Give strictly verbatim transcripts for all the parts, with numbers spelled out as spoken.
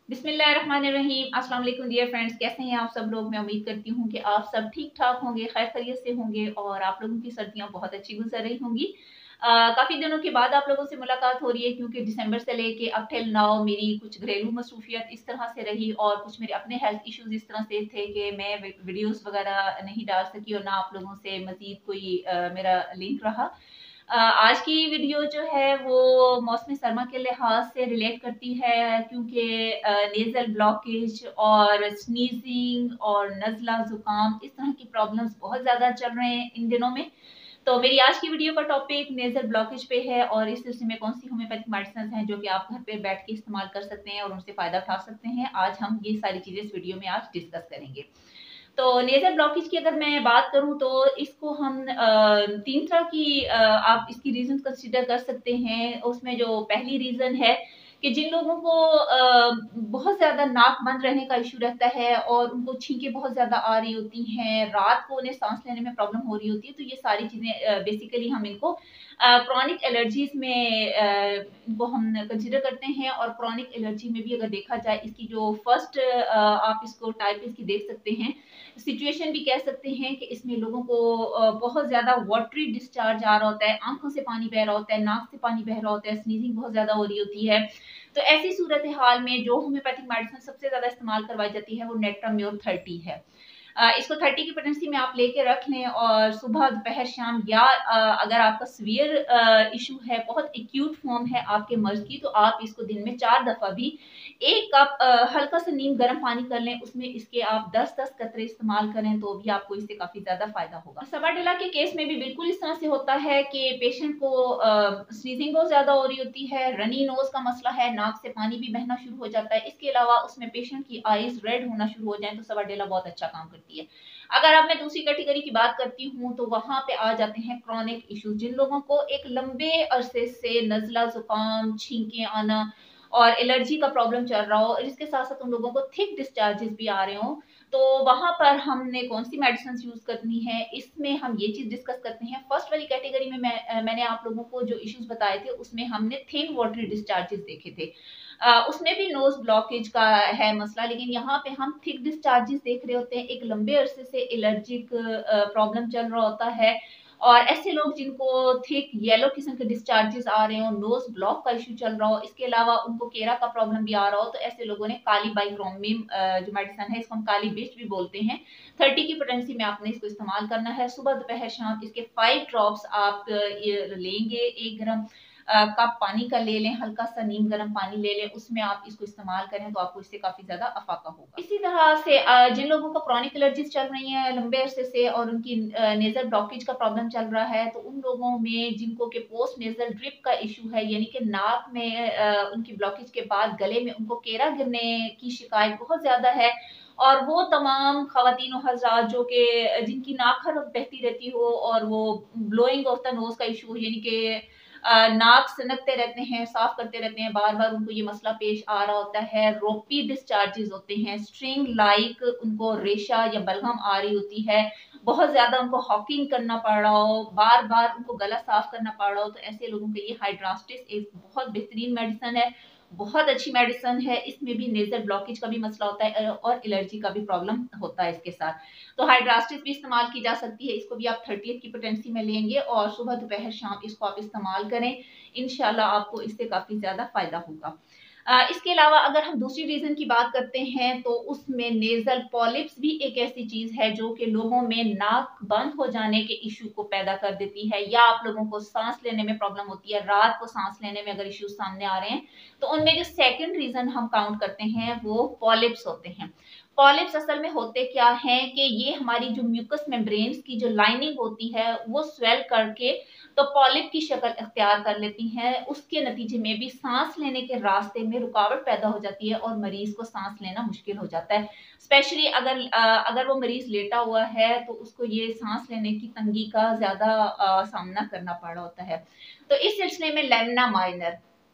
बिस्मिल्लाहिर्रहमानिर्रहीम। अस्सलाम वालेकुम डियर फ्रेंड्स, कैसे हैं आप सब लोग। मैं उम्मीद करती हूँ कि आप सब ठीक ठाक होंगे, खैर खैरियत से होंगे और आप लोगों की सर्दियाँ बहुत अच्छी गुजर रही होंगी। काफ़ी दिनों के बाद आप लोगों से मुलाकात हो रही है क्योंकि दिसंबर से लेके अब टिल नाउ मेरी कुछ घरेलू मसरूफियत इस तरह से रही और कुछ मेरे अपने हेल्थ इश्यूज इस तरह से थे कि मैं वीडियोस वगैरह नहीं डाल सकी और ना आप लोगों से मजीद कोई आ, मेरा लिंक रहा। आज की वीडियो जो है वो मौसम सरमा के लिहाज से रिलेट करती है क्योंकि नेजल ब्लॉकेज और स्नीजिंग और नज़ला जुकाम इस तरह की प्रॉब्लम्स बहुत ज़्यादा चल रहे हैं इन दिनों में। तो मेरी आज की वीडियो का टॉपिक नेजल ब्लॉकेज पे है और इस सिलसिले में कौन सी होम्योपैथिक मेडिसिन हैं जो कि आप घर पे बैठ के इस्तेमाल कर सकते हैं और उनसे फ़ायदा उठा सकते हैं। आज हम ये सारी चीज़ें इस वीडियो में आज डिस्कस करेंगे। तो नेजल ब्लॉकेज की अगर मैं बात करूं तो इसको हम तीन तरह की आप इसकी रीजन कंसीडर कर सकते हैं। उसमें जो पहली रीजन है कि जिन लोगों को बहुत ज्यादा नाक बंद रहने का इशू रहता है और उनको छींकें बहुत ज्यादा आ रही होती हैं, रात को उन्हें सांस लेने में प्रॉब्लम हो रही होती है, तो ये सारी चीजें बेसिकली हम इनको क्रॉनिक एलर्जीज में इनको हम कंसीडर करते हैं। और क्रॉनिक एलर्जी में भी अगर देखा जाए इसकी जो फर्स्ट आप इसको टाइप इसकी देख सकते हैं, सिचुएशन भी कह सकते हैं कि इसमें लोगों को बहुत ज्यादा वाटरी डिस्चार्ज आ रहा होता है, आंखों से पानी बह रहा होता है, नाक से पानी बह रहा होता है, स्नीजिंग बहुत ज्यादा हो रही होती है। तो ऐसी सूरत हाल में जो होम्योपैथिक मेडिसिन सबसे ज्यादा इस्तेमाल करवाई जाती है वो नेट्राम्योर थर्टी है। इसको थर्टी की पोटेंसी में आप लेके रख लें और सुबह दोपहर शाम या अगर आपका सीवियर इशू है, बहुत एक्यूट फॉर्म है आपके मर्ज की, तो आप इसको दिन में चार दफा भी एक कप हल्का सा नीम गर्म पानी कर लें, उसमें इसके आप दस दस कतरे इस्तेमाल करें तो भी आपको इससे काफी ज्यादा फायदा होगा। सबाडेला के केस में भी बिल्कुल इस तरह से होता है कि पेशेंट को स्नीजिंग बहुत ज्यादा हो रही होती है, रनी नोज का मसला है, नाक से पानी भी बहना शुरू हो जाता है, इसके अलावा उसमें पेशेंट की आईज रेड होना शुरू हो जाए तो सबाडेला बहुत अच्छा काम करती है। अगर अब मैं दूसरी कैटेगरी की बात करती हूँ तो वहां पे आ जाते हैं क्रॉनिक इश्यूज, जिन लोगों को एक लंबे अरसे से नजला जुकाम, छींके आना और एलर्जी का प्रॉब्लम चल रहा हो, इसके साथ साथ उन लोगों को थिक डिस्चार्जेस भी आ रहे हो, तो वहां पर हमने कौन सी मेडिसिन यूज करनी है, इसमें हम ये चीज डिस्कस करते हैं। फर्स्ट वाली कैटेगरी में मैं मैंने आप लोगों को जो इश्यूज बताए थे उसमें हमने थिन वाटरी डिस्चार्जेस देखे थे। आ, उसमें भी नोज ब्लॉकेज का है मसला, लेकिन यहाँ पे हम थिक डिस्चार्जेस देख रहे होते हैं, एक लंबे अरसे से एलर्जिक प्रॉब्लम चल रहा होता है और ऐसे लोग जिनको थिक येलो किस्म के डिस्चार्जेस आ रहे हो, नोज ब्लॉक का इशू चल रहा हो, इसके अलावा उनको केरा का प्रॉब्लम भी आ रहा हो, तो ऐसे लोगों ने काली बाइक्रोमिम जो मेडिसिन है, इसको हम काली बिच भी बोलते हैं, थर्टी की पोटेंसी में आपने इसको इस्तेमाल करना है। सुबह दोपहर शाम इसके फाइव ड्रॉप्स आप लेंगे, एक ग्राम कप पानी का ले लें, हल्का सा नीम गर्म पानी ले लें, उसमें आप इसको इस्तेमाल करें तो आपको इससे काफी ज्यादा अफाका होगा। इसी तरह से जिन लोगों को क्रॉनिक एलर्जीज चल रही हैं लंबे अरसे से और उनकी नेजल ब्लॉकेज का प्रॉब्लम चल रहा है, तो उन लोगों में जिनको के पोस्ट नेजल ड्रिप का इशू है, यानी कि नाक में उनकी ब्लॉकेज के बाद गले में उनको केरा गिरने की शिकायत बहुत ज्यादा है, और वो तमाम खवातीन हज़रात जो कि जिनकी नाक हर वक्त बहती रहती हो और वो ब्लोइंग ऑफ द नोज का इशू हो, यानी कि नाक सनकते रहते हैं, साफ करते रहते हैं, बार बार उनको ये मसला पेश आ रहा होता है, रोपी डिस्चार्जेस होते हैं, स्ट्रिंग लाइक उनको रेशा या बलगम आ रही होती है, बहुत ज्यादा उनको हॉकिंग करना पड़ रहा हो, बार बार उनको गला साफ करना पड़ रहा हो, तो ऐसे लोगों के लिए हाइड्रास्टिस एक बहुत बेहतरीन मेडिसिन है, बहुत अच्छी मेडिसिन है। इसमें भी नेजल ब्लॉकेज का भी मसला होता है और एलर्जी का भी प्रॉब्लम होता है इसके साथ, तो हाइड्रास्टिस भी इस्तेमाल की जा सकती है। इसको भी आप थर्टी की पोटेंसी में लेंगे और सुबह दोपहर शाम इसको आप इस्तेमाल करें, इंशाल्लाह आपको इससे काफी ज्यादा फायदा होगा। इसके अलावा अगर हम दूसरी रीजन की बात करते हैं तो उसमें नेजल पॉलिप्स भी एक ऐसी चीज है जो कि लोगों में नाक बंद हो जाने के इशू को पैदा कर देती है, या आप लोगों को सांस लेने में प्रॉब्लम होती है, रात को सांस लेने में अगर इश्यूज सामने आ रहे हैं, तो उनमें जो सेकंड रीजन हम काउंट करते हैं वो पॉलिप्स होते हैं। पॉलिप्स असल में होते क्या हैं कि ये हमारी जो म्यूकस मेम्ब्रेन्स की जो लाइनिंग होती है वो स्वेल करके तो पॉलिप की शक्ल अख्तियार कर लेती हैं, उसके नतीजे में भी सांस लेने के रास्ते में रुकावट पैदा हो जाती है और मरीज को सांस लेना मुश्किल हो जाता है। स्पेशली अगर अगर वो मरीज लेटा हुआ है तो उसको ये सांस लेने की तंगी का ज्यादा सामना करना पड़ रहा होता है। तो इस सिलसिले में लेमना माइनर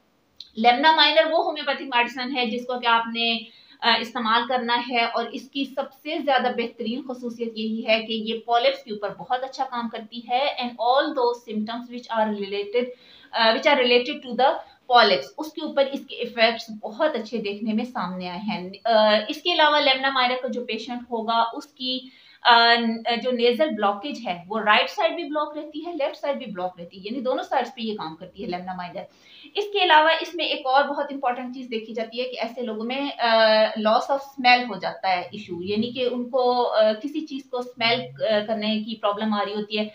लेमना माइनर वो होम्योपैथिक मेडिसिन है जिसको कि आपने इस्तेमाल करना है, और इसकी सबसे ज्यादा बेहतरीन खसूसियत यही है कि ये पॉलिप्स के ऊपर बहुत अच्छा काम करती है, and all those symptoms which are related which are related to the polyps, उसके ऊपर इसके इफेक्ट्स बहुत अच्छे देखने में सामने आए हैं। इसके अलावा लेमना माइनर का जो पेशेंट होगा उसकी जो नेजल ब्लॉकेज है वो राइट साइड भी ब्लॉक रहती है, लेफ्ट साइड भी ब्लॉक रहती है, यानी दोनों साइड्स पे ये काम करती है लेमना माइनर। इसके अलावा इसमें एक और बहुत इंपॉर्टेंट चीज देखी जाती है कि ऐसे लोगों में लॉस ऑफ स्मेल हो जाता है इशू, यानी कि उनको आ, किसी चीज को स्मेल करने की प्रॉब्लम आ रही होती है,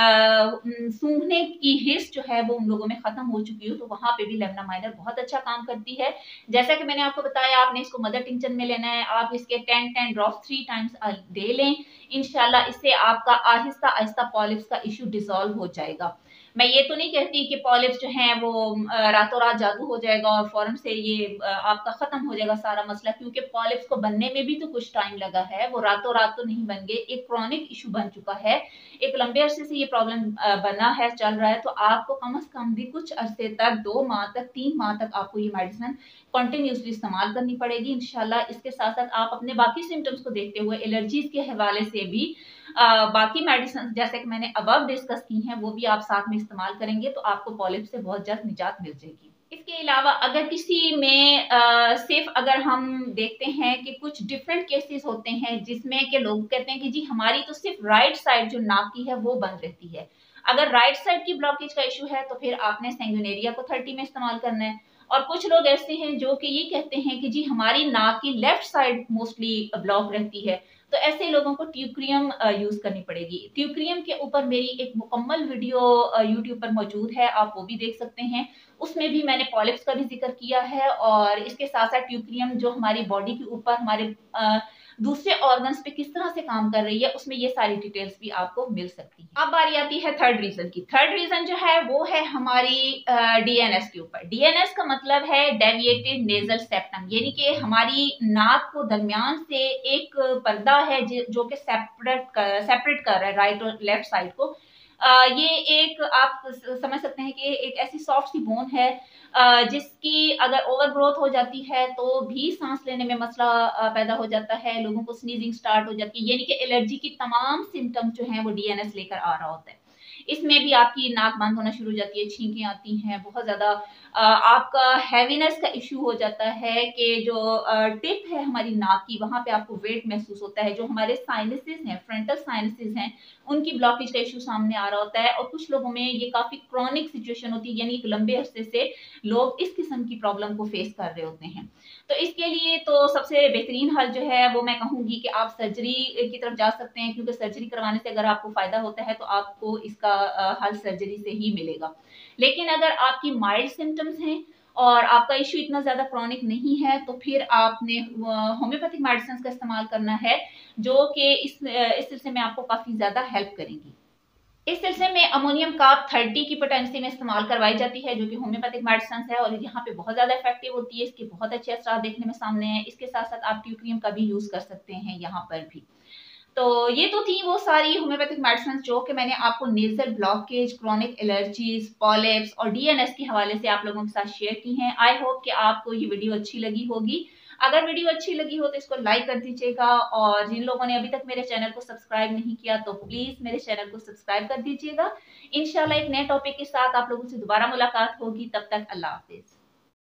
सूंघने की हिस्स जो है वो उन लोगों में खत्म हो चुकी हो, तो वहां पे भी लेमना माइनर बहुत अच्छा काम करती है। जैसा कि मैंने आपको बताया, आपने इसको मदर टिंचर में लेना है, आप इसके ten ten drop three times day लें, इंशाल्लाह इससे आपका आहिस्ता आहिस्ता पॉलिप्स का इश्यू डिसॉल्व हो जाएगा। मैं ये तो नहीं कहती कि पॉलिप्स जो है वो रातों रात जादू हो जाएगा और फौरन से ये आपका खत्म हो जाएगा सारा मसला, क्योंकि पॉलिप्स को बनने में भी तो कुछ टाइम लगा है, वो रातों रात तो नहीं बन गए, एक क्रॉनिक इशू बन चुका है, एक लंबे अरसे से ये प्रॉब्लम बना है, चल रहा है, तो आपको कम अज कम भी कुछ अरसे तक, दो माह तक, तीन माह तक आपको ये मेडिसिन कंटिन्यूसली इस्तेमाल करनी पड़ेगी इंशाल्लाह। इसके साथ साथ आप अपने बाकी सिम्टम्स को देखते हुए एलर्जीज के हवाले से भी आ, बाकी मेडिसिन जैसे कि मैंने अबव डिस्कस की हैं वो भी आप साथ में इस्तेमाल करेंगे तो आपको पॉलिप से बहुत जल्द निजात मिल जाएगी। इसके अलावा अगर किसी में आ, सिर्फ अगर हम देखते हैं कि कुछ डिफरेंट केसेस होते हैं जिसमें के लोग कहते हैं कि जी हमारी तो सिर्फ राइट साइड जो नाक की है वो बंद रहती है, अगर राइट साइड की ब्लॉकेज का इशू है तो फिर आपने सैंगुनेरिया को थर्टी में इस्तेमाल करना है। और कुछ लोग ऐसे हैं जो कि ये कहते हैं कि जी हमारी नाक की लेफ्ट साइड मोस्टली ब्लॉक रहती है, तो ऐसे लोगों को ट्यूक्रियम यूज करनी पड़ेगी। ट्यूक्रियम के ऊपर मेरी एक मुकम्मल वीडियो यूट्यूब पर मौजूद है, आप वो भी देख सकते हैं, उसमें भी मैंने पॉलिप्स का भी जिक्र किया है और इसके साथ साथ ट्यूक्रियम जो हमारी बॉडी के ऊपर हमारे दूसरे ऑर्गन्स पे किस तरह से काम कर रही है उसमें ये सारी डिटेल्स भी आपको मिल सकती है। अब बारी आती है थर्ड रीजन की। थर्ड रीजन जो है वो है हमारी डीएनएस के ऊपर। डीएनएस का मतलब है डेविएटेड नेजल सेप्टम, यानी कि हमारी नाक को दरमियान से एक पर्दा है जो कि सेपरेट कर, सेपरेट कर रहा है राइट और लेफ्ट साइड को। आ, ये एक आप समझ सकते हैं कि एक ऐसी सॉफ्ट सी बोन है आ, जिसकी अगर ओवर ग्रोथ हो जाती है तो भी सांस लेने में मसला पैदा हो जाता है, लोगों को स्नीजिंग स्टार्ट हो जाती है, यानी कि एलर्जी की तमाम सिम्टम्स जो हैं वो डीएनएस लेकर आ रहा होता है। इसमें भी आपकी नाक बंद होना शुरू हो जाती है, छींकें आती हैं, बहुत ज्यादा आपका हैवीनेस का इश्यू हो जाता है कि जो टिप है हमारी नाक की वहां पे आपको वेट महसूस होता है, जो हमारे साइनसेस हैं, फ्रंटल साइनसेस हैं, उनकी ब्लॉकेज का इश्यू सामने आ रहा होता है। और कुछ लोगों में ये काफी क्रॉनिक सिचुएशन होती है, यानी एक लंबे अरसे से लोग इस किस्म की प्रॉब्लम को फेस कर रहे होते हैं। तो इसके लिए तो सबसे बेहतरीन हल जो है वो मैं कहूंगी कि आप सर्जरी की तरफ जा सकते हैं, क्योंकि सर्जरी करवाने से अगर आपको फायदा होता है तो आपको इसका हल सर्जरी से ही मिलेगा। लेकिन अगर आपकी माइल्ड सिम्टम्स हैं और आपका इश्यू इतना ज्यादा क्रॉनिक नहीं है तो फिर आपने होम्योपैथिक मेडिसिन का इस्तेमाल करना है, जो कि इस इस सिलसिले में आपको काफी ज्यादा हेल्प करेंगी। इस सिलसिले में अमोनियम कार्ब थर्टी की पोटेंसी में इस्तेमाल करवाई जाती है, जो कि होम्योपैथिक मेडिसिन है और यहाँ पे बहुत ज्यादा इफेक्टिव होती है, इसके बहुत अच्छे असर देखने में सामने हैं। इसके साथ साथ आप ट्यूक्रियम का भी यूज कर सकते हैं यहाँ पर भी। तो ये तो थी वो सारी होम्योपैथिक मेडिसिन जो कि मैंने आपको nasal blockage, chronic allergies, polyps और डीएनएस के हवाले से आप लोगों के साथ शेयर की हैं। आई होप कि आपको ये वीडियो अच्छी लगी होगी। अगर वीडियो अच्छी लगी हो तो इसको लाइक कर दीजिएगा और जिन लोगों ने अभी तक मेरे चैनल को सब्सक्राइब नहीं किया तो प्लीज मेरे चैनल को सब्सक्राइब कर दीजिएगा। इंशाल्लाह एक नए टॉपिक के साथ आप लोगों से दोबारा मुलाकात होगी, तब तक अल्लाह हाफिज।